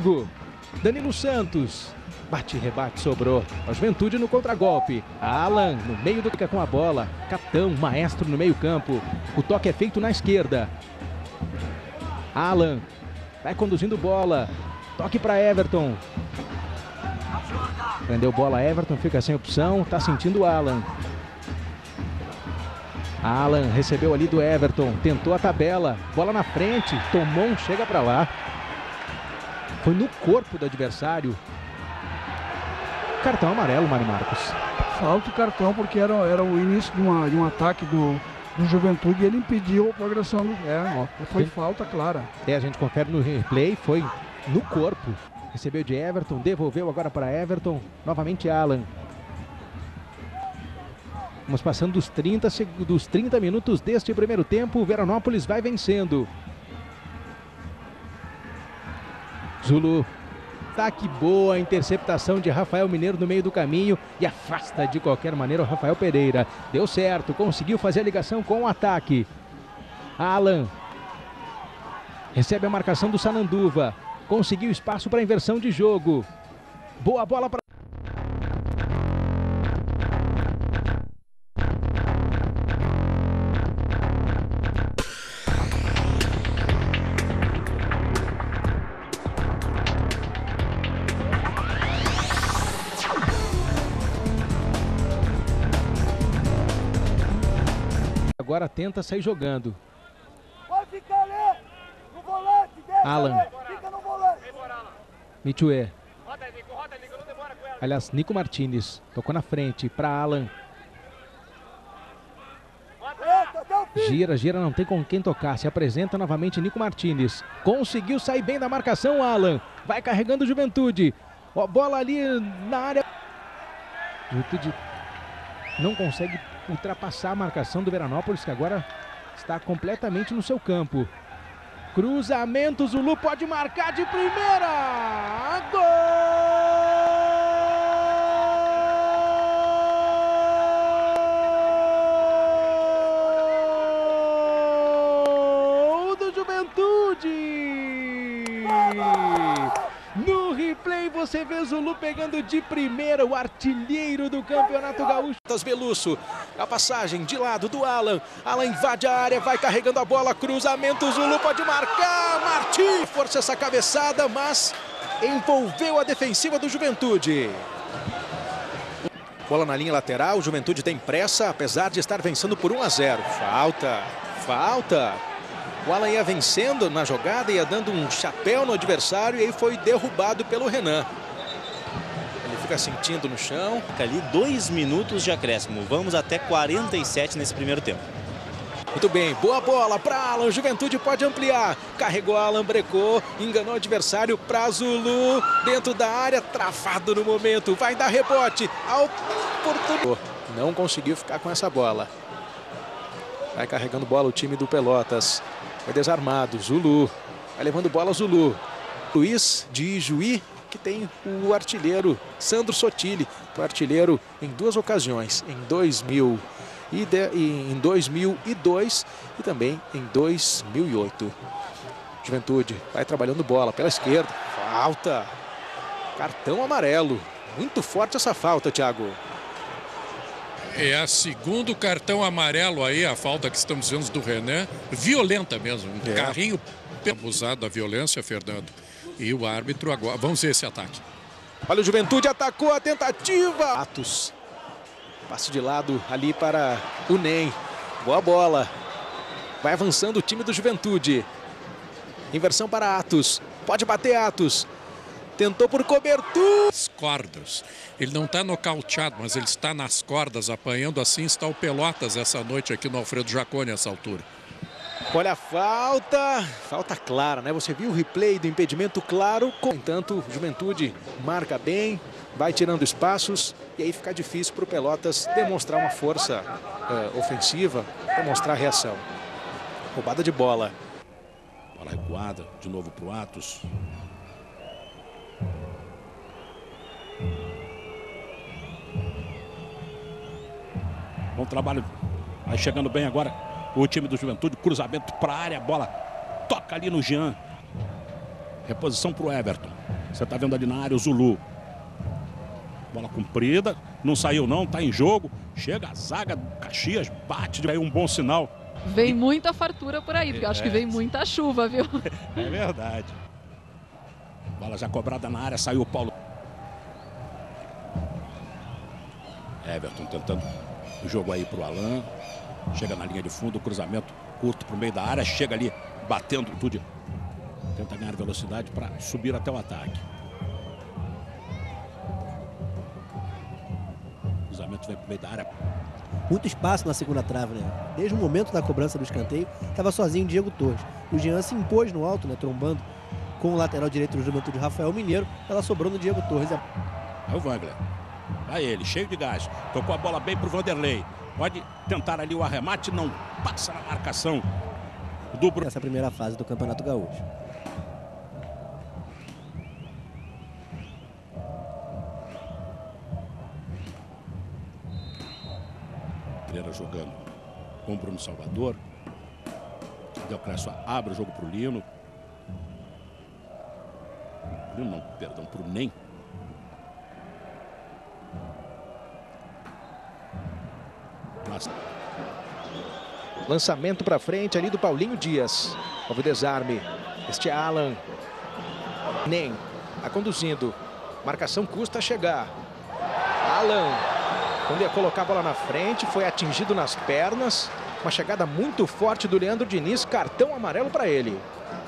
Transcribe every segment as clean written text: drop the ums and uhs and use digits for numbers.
Thiago. Danilo Santos. Bate, rebate, sobrou. A Juventude no contragolpe. Alan no meio do com a bola. Capitão, maestro no meio campo. O toque é feito na esquerda. Alan vai conduzindo bola. Toque para Everton. Prendeu bola, Everton fica sem opção. Tá sentindo o Alan. Alan recebeu ali do Everton. Tentou a tabela. Bola na frente. Tomou, chega para lá. Foi no corpo do adversário. Cartão amarelo, Mário Marcos. Falta o cartão porque era o início de um ataque do Juventude e ele impediu a progressão do... foi falta clara. A gente confere no replay, foi no corpo. Recebeu de Everton, devolveu agora para Everton. Novamente Alan. Vamos passando dos 30 minutos deste primeiro tempo. O Veranópolis vai vencendo. Zulu. Ataque boa, interceptação de Rafael Mineiro no meio do caminho e afasta de qualquer maneira o Rafael Pereira. Deu certo, conseguiu fazer a ligação com o ataque. Alan recebe a marcação do Sananduva. Conseguiu espaço para inversão de jogo. Boa bola para... Agora tenta sair jogando. Pode ficar ali, no volante, Alan. Fica no volante. Michue. Aliás, Nico Martinez. Tocou na frente para Alan. Gira, não tem com quem tocar. Se apresenta novamente Nico Martinez. Conseguiu sair bem da marcação, Alan. Vai carregando o Juventude. Ó, bola ali na área. Juventude não consegue ultrapassar a marcação do Veranópolis, que agora está completamente no seu campo. Cruzamento, Zulu pode marcar de primeira! Gol do Juventude! No replay você vê Zulu pegando de primeira, o artilheiro do Campeonato Gaúcho. Veluço, a passagem de lado do Alan. Alan invade a área, vai carregando a bola, cruzamento, Zulu pode marcar. Martim força essa cabeçada, mas envolveu a defensiva do Juventude. Bola na linha lateral, o Juventude tem pressa, apesar de estar vencendo por 1-0. Falta. O Alan ia vencendo na jogada, ia dando um chapéu no adversário e aí foi derrubado pelo Renan. Ele fica sentindo no chão. Fica ali 2 minutos de acréscimo. Vamos até 47 nesse primeiro tempo. Muito bem, boa bola para Alan, Juventude pode ampliar. Carregou Alan, brecou, enganou o adversário para Zulu. Dentro da área, travado no momento. Vai dar rebote. Não conseguiu ficar com essa bola. Vai carregando bola o time do Pelotas. Foi desarmado, Zulu. Vai levando bola, Zulu. Luiz de Ijuí, que tem o artilheiro Sandro Sotile. Foi artilheiro em 2 ocasiões, em 2002 e também em 2008. Juventude vai trabalhando bola pela esquerda. Falta. Cartão amarelo. Muito forte essa falta, Thiago. É a segundo cartão amarelo aí, a falta que estamos vendo do Renan. Violenta mesmo, um carrinho abusado da violência, Fernando. E o árbitro agora, vamos ver esse ataque. Olha o Juventude, atacou a tentativa. Atos, passe de lado ali para o Ney. Boa bola. Vai avançando o time do Juventude. Inversão para Atos, pode bater Atos. Tentou por cobertura. As cordas. Ele não está nocauteado, mas ele está nas cordas, apanhando. Assim está o Pelotas essa noite aqui no Alfredo Jaconi, essa altura. Olha a falta. Falta clara, né? Você viu o replay do impedimento claro. No entanto, Juventude marca bem, vai tirando espaços. E aí fica difícil para o Pelotas demonstrar uma força ofensiva, demonstrar reação. Roubada de bola. Bola recuada, de novo para o Atos. Bom trabalho, vai chegando bem agora o time do Juventude, cruzamento para a área, bola toca ali no Jean. Reposição para o Everton. Você está vendo ali na área o Zulu. Bola comprida, não saiu não, tá em jogo. Chega a zaga do Caxias, bate, aí um bom sinal. Vem muita fartura por aí, porque eu acho que vem muita chuva, viu? É verdade. Bola já cobrada na área, saiu o Paulo. Everton tentando o jogo aí pro Alan. Chega na linha de fundo, cruzamento curto pro meio da área, chega ali batendo tudo. Tenta ganhar velocidade para subir até o ataque. O cruzamento vem pro meio da área. Muito espaço na segunda trave, né? Desde o momento da cobrança do escanteio, estava sozinho o Diego Torres. O Jean se impôs no alto, né? Trombando com o lateral direito do Juventude, Rafael Mineiro. Ela sobrou no Diego Torres. É o Wangler. Vai ele, cheio de gás. Tocou a bola bem pro Vanderlei. Pode tentar ali o arremate, não passa na marcação do Bruno. Essa primeira fase do Campeonato Gaúcho. Pereira jogando com o Bruno Salvador. Del Crespo abre o jogo pro Lino. Lino não, perdão, pro Nem. Lançamento para frente ali do Paulinho Dias. Houve desarme. Este é Alan. Nem. Tá conduzindo. Marcação custa chegar. Alan. Quando ia colocar a bola na frente, foi atingido nas pernas. Uma chegada muito forte do Leandro Diniz. Cartão amarelo para ele.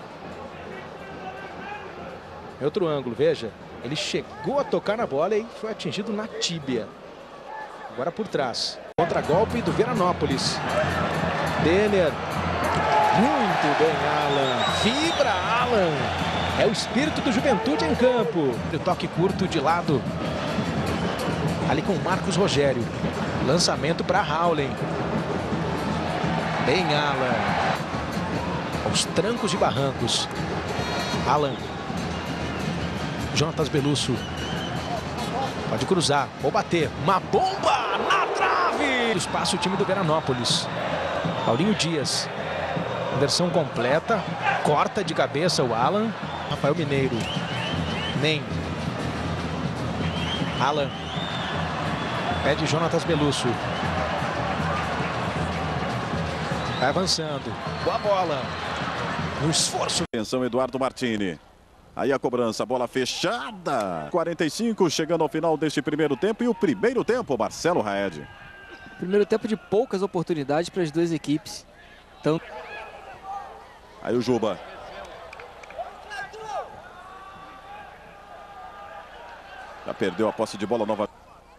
Em outro ângulo, veja. Ele chegou a tocar na bola e foi atingido na tíbia. Agora por trás. Contra-golpe do Veranópolis. Denner. Muito bem, Alan. Fibra, Alan. É o espírito do Juventude em campo. O toque curto de lado. Ali com Marcos Rogério. Lançamento para Howlen. Bem, Alan. Aos trancos e barrancos. Alan. Jonatas Belusso. Pode cruzar ou bater. Uma bomba na trave. Espaço o time do Veranópolis. Paulinho Dias. Versão completa. Corta de cabeça o Alan. Rafael Mineiro. Nem. Alan. Pede Jonatas Belusso. Vai avançando. Boa bola. No esforço. Atenção, Eduardo Martini. Aí a cobrança, bola fechada. 45, chegando ao final deste primeiro tempo. E o primeiro tempo, Marcelo Raed. Primeiro tempo de poucas oportunidades para as duas equipes. Então... Aí o Juba. Já perdeu a posse de bola nova.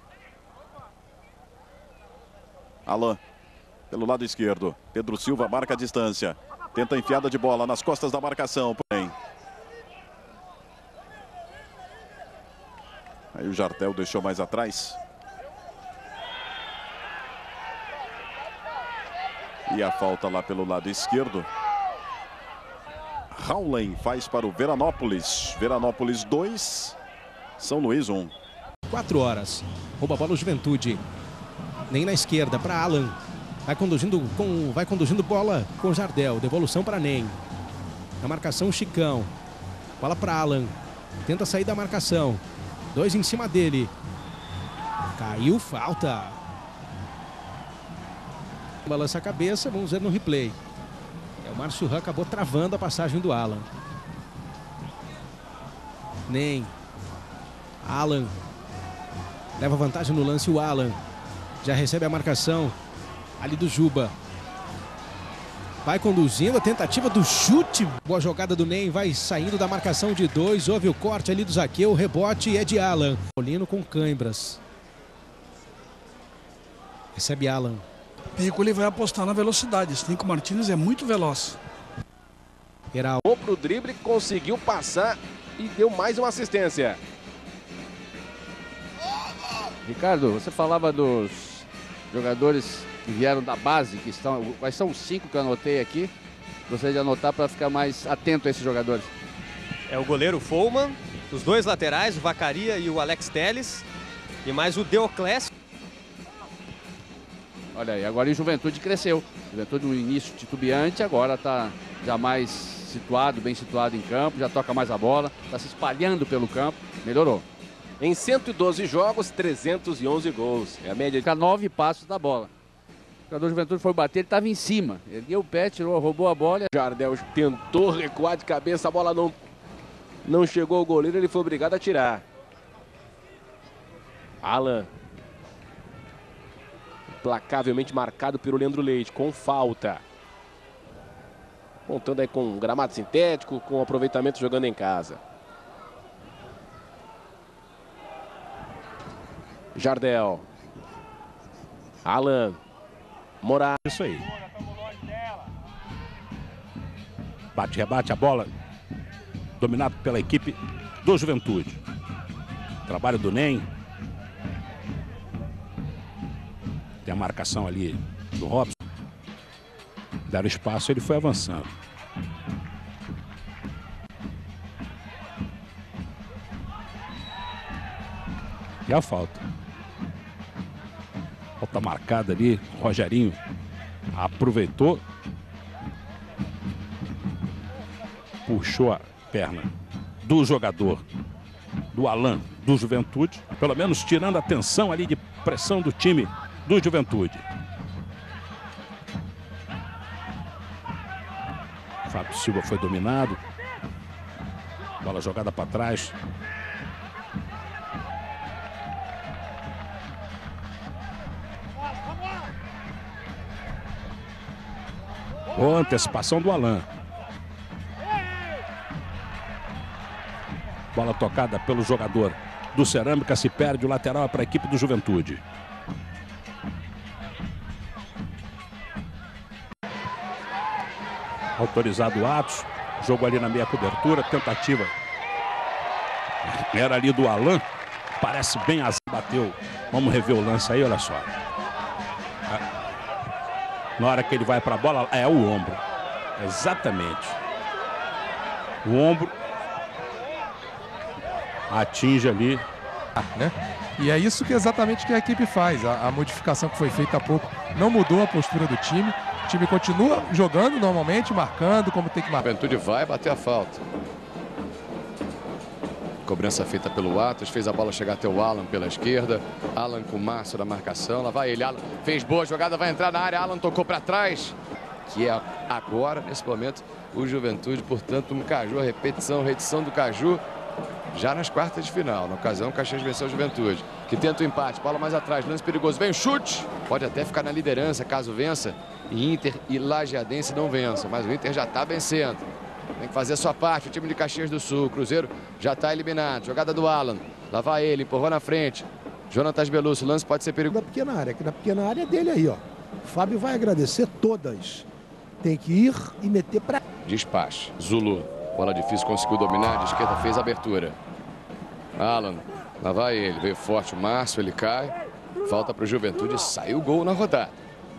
Alan, pelo lado esquerdo. Pedro Silva marca a distância. Tenta a enfiada de bola nas costas da marcação. Porém. Aí o Jardel deixou mais atrás. E a falta lá pelo lado esquerdo. Howlen faz para o Veranópolis. Veranópolis 2, São Luís 1. 4 horas. Rouba a bola o Juventude. Nem na esquerda para Alan. Vai conduzindo bola com Jardel. Devolução para Nem. Na marcação Chicão. Bola para Alan. Tenta sair da marcação. 2 em cima dele. Caiu, falta. Balança a cabeça, vamos ver no replay. O Márcio Ram acabou travando a passagem do Alan. Nem. Alan. Leva vantagem no lance o Alan. Já recebe a marcação ali do Juba. Vai conduzindo a tentativa do chute. Boa jogada do Nem, vai saindo da marcação de 2. Houve o corte ali do Zaqueu, o rebote é de Alan. Molino com cãibras. Recebe Alan. Piccoli vai apostar na velocidade. Esse Nico Martins é muito veloz. Era o pro drible, conseguiu passar e deu mais uma assistência. Ricardo, você falava dos jogadores que vieram da base, que estão, quais são os 5 que eu anotei aqui? Gostaria de anotar para ficar mais atento a esses jogadores. É o goleiro Follman, os 2 laterais, o Vacaria e o Alex Telles, e mais o Deoclésio. Olha aí, agora o Juventude cresceu. Juventude no início titubeante, agora está já mais situado, bem situado em campo, já toca mais a bola, está se espalhando pelo campo, melhorou. Em 112 jogos, 311 gols. É a média. Fica 9 passos da bola. O jogador do Juventude foi bater, ele estava em cima. Ele deu o pé, tirou, roubou a bola. Jardel tentou recuar de cabeça, a bola não chegou ao goleiro, ele foi obrigado a tirar. Alan. Implacavelmente marcado pelo Leandro Leite, com falta. Contando aí com um gramado sintético, com aproveitamento jogando em casa. Jardel. Alan. Moraes. Isso aí. Bate, rebate a bola. Dominado pela equipe do Juventude. Trabalho do NEM. Tem a marcação ali do Robson. Deram espaço, ele foi avançando. E a falta. Falta marcada ali. Rogerinho aproveitou. Puxou a perna do jogador, do Alan, do Juventude. Pelo menos tirando a tensão ali de pressão do time do Juventude. Fábio Silva foi dominado. Bola jogada para trás. Boa antecipação do Alan. Bola tocada pelo jogador do Cerâmica, se perde, o lateral é para a equipe do Juventude. Autorizado o Atos, jogo ali na meia cobertura, tentativa era ali do Alan, parece bem azar, bateu. Vamos rever o lance aí, olha só. Na hora que ele vai para a bola, é o ombro, exatamente. O ombro atinge ali. Né? E é isso que exatamente que a equipe faz. A modificação que foi feita há pouco não mudou a postura do time. O time continua jogando normalmente, marcando como tem que marcar. A Juventude vai bater a falta. Cobrança feita pelo Atos, fez a bola chegar até o Alan pela esquerda. Alan com o Márcio da marcação, lá vai ele. Alan fez boa jogada, vai entrar na área. Alan tocou para trás, que é agora, nesse momento, o Juventude. Portanto, um Caju, a repetição, reedição do Caju. Já nas quartas de final. Na ocasião, o Caxias venceu a Juventude, que tenta o empate. Bola mais atrás, lance perigoso. Vem o chute. Pode até ficar na liderança caso vença. E Inter e Lajeadense não vençam. Mas o Inter já está vencendo. Tem que fazer a sua parte. O time de Caxias do Sul. O Cruzeiro já está eliminado. Jogada do Alan. Lá vai ele. Empurrou na frente. Jonatas Belusso. O lance pode ser perigoso. Na pequena área. Que na pequena área é dele aí, ó. O Fábio vai agradecer todas. Tem que ir e meter para... Despacho. Zulu. Bola difícil, conseguiu dominar, de esquerda fez a abertura. Alan, lá vai ele, veio forte o Márcio, ele cai. Falta para o Juventude, saiu o gol na rodada.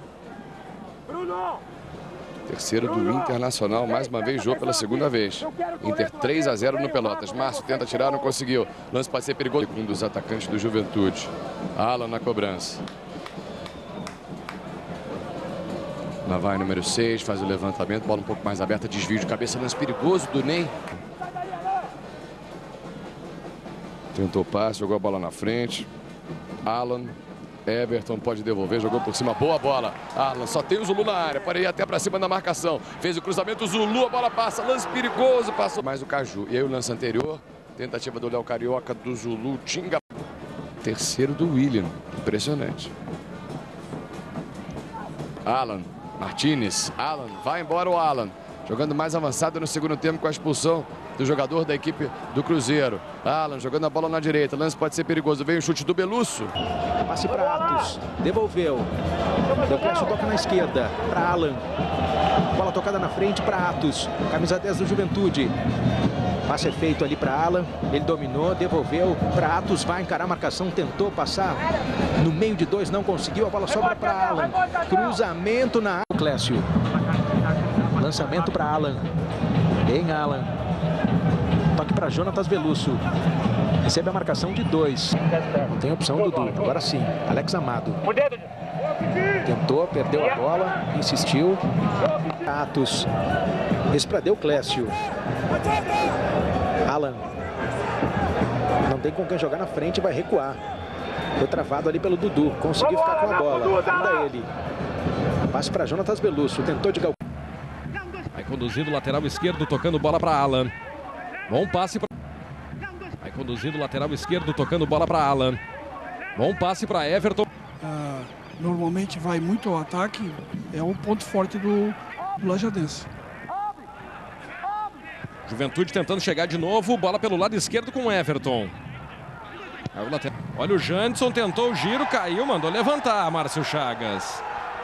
Terceiro do Internacional, mais uma vez, jogo pela segunda vez. Inter 3-0 no Pelotas. Márcio tenta tirar, não conseguiu. Lance pode ser perigoso. Um dos atacantes do Juventude. Alan na cobrança. Lá vai número 6, faz o levantamento, bola um pouco mais aberta, desvio de cabeça, lance perigoso do NEM. Tentou o passe, jogou a bola na frente. Alan, Everton pode devolver, jogou por cima, boa bola. Alan, só tem o Zulu na área, pode ir até para cima da marcação. Fez o cruzamento, o Zulu, a bola passa, lance perigoso, passou mais o Caju. E aí o lance anterior, tentativa do Léo Carioca, do Zulu, Tinga. Terceiro do William, impressionante. Alan. Martínez, Alan, vai embora o Alan, jogando mais avançado no segundo tempo com a expulsão do jogador da equipe do Cruzeiro. Alan jogando a bola na direita, lance pode ser perigoso, vem o chute do Belusso. Passe para Atos, devolveu, Deoclésio toca na esquerda, para Alan, bola tocada na frente para Atos, camisa 10 do Juventude. Passe é feito ali para Alan, ele dominou, devolveu para Atos, vai encarar a marcação, tentou passar no meio de dois, não conseguiu, a bola sobra para Alan, cruzamento na área, Clécio, lançamento para Alan, bem Alan, toque para Jonatas Belusso, recebe a marcação de 2, não tem opção Dudu, agora sim, Alex Amado, tentou, perdeu a bola, insistiu, Atos. Esse para Deoclésio. Alan. Não tem com quem jogar na frente, vai recuar. Foi travado ali pelo Dudu. Conseguiu ficar com a bola. Ainda ele. Passe para Jonatas Belluccio. Tentou de Galvão. Vai conduzindo o lateral esquerdo, tocando bola para Alan. Bom passe para... Vai conduzindo o lateral esquerdo, tocando bola para Alan. Bom passe para Everton. Normalmente vai muito ao ataque. É o ponto forte do Lajadense. Juventude tentando chegar de novo. Bola pelo lado esquerdo com Everton. Olha o Janderson, tentou o giro, caiu, mandou levantar, Márcio Chagas.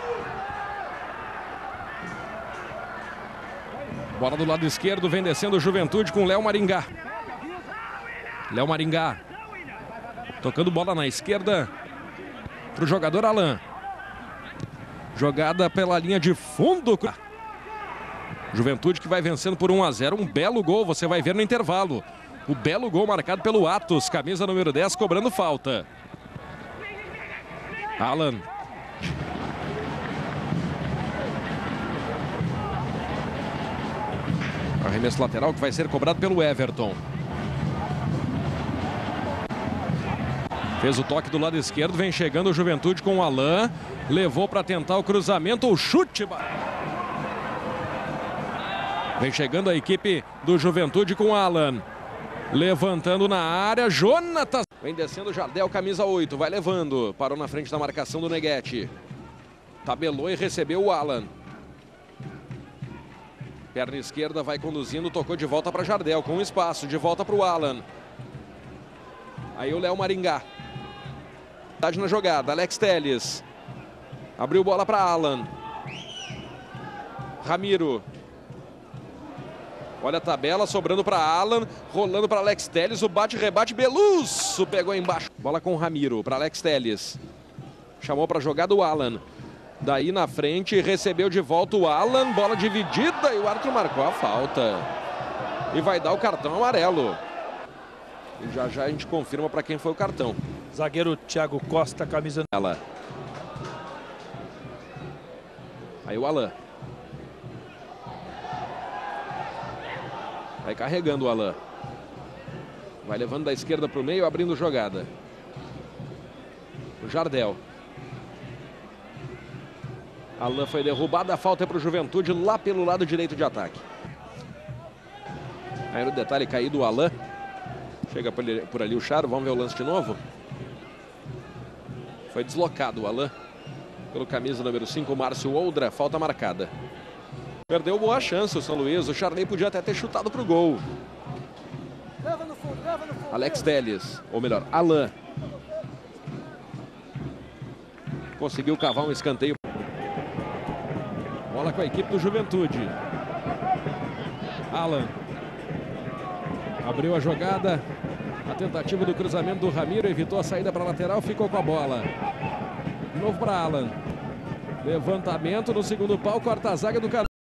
Bola do lado esquerdo, vem descendo o Juventude com Léo Maringá. Léo Maringá. Tocando bola na esquerda para o jogador Alan. Jogada pela linha de fundo. Juventude que vai vencendo por 1-0. Um belo gol, você vai ver no intervalo. O belo gol marcado pelo Atos, camisa número 10, cobrando falta. Alan. Arremesso lateral que vai ser cobrado pelo Everton. Fez o toque do lado esquerdo, vem chegando o Juventude com o Alan. Levou para tentar o cruzamento, o chute. Vem chegando a equipe do Juventude com o Alan. Levantando na área, Jonatas. Vem descendo o Jardel, camisa 8, vai levando. Parou na frente da marcação do Neguete. Tabelou e recebeu o Alan. Perna esquerda, vai conduzindo, tocou de volta para Jardel, com espaço, de volta para o Alan. Aí o Léo Maringá. Na jogada, Alex Telles. Abriu bola para Alan. Ramiro. Olha a tabela, sobrando para Alan, rolando para Alex Telles, o bate-rebate, Belluccio pegou embaixo. Bola com o Ramiro, para Alex Telles. Chamou para a jogada o Alan. Daí na frente, recebeu de volta o Alan, bola dividida e o árbitro marcou a falta. E vai dar o cartão amarelo. E já já a gente confirma para quem foi o cartão. Zagueiro Thiago Costa, camisa... Ela. Aí o Alan. Vai carregando o Alan. Vai levando da esquerda para o meio, abrindo jogada. O Jardel. Alan foi derrubado, a falta é para o Juventude lá pelo lado direito de ataque. Aí no detalhe caído o Alan. Chega por ali o Charo, vamos ver o lance de novo. Foi deslocado o Alan. Pelo camisa número 5, Márcio Oldra, falta marcada. Perdeu boa chance o São Luís, o Charley podia até ter chutado para o gol. Alex Telles, ou melhor, Alan. Conseguiu cavar um escanteio. Bola com a equipe do Juventude. Alan. Abriu a jogada. A tentativa do cruzamento do Ramiro, evitou a saída para a lateral, ficou com a bola. De novo para Alan. Levantamento no segundo pau, corta a zaga do Carlos.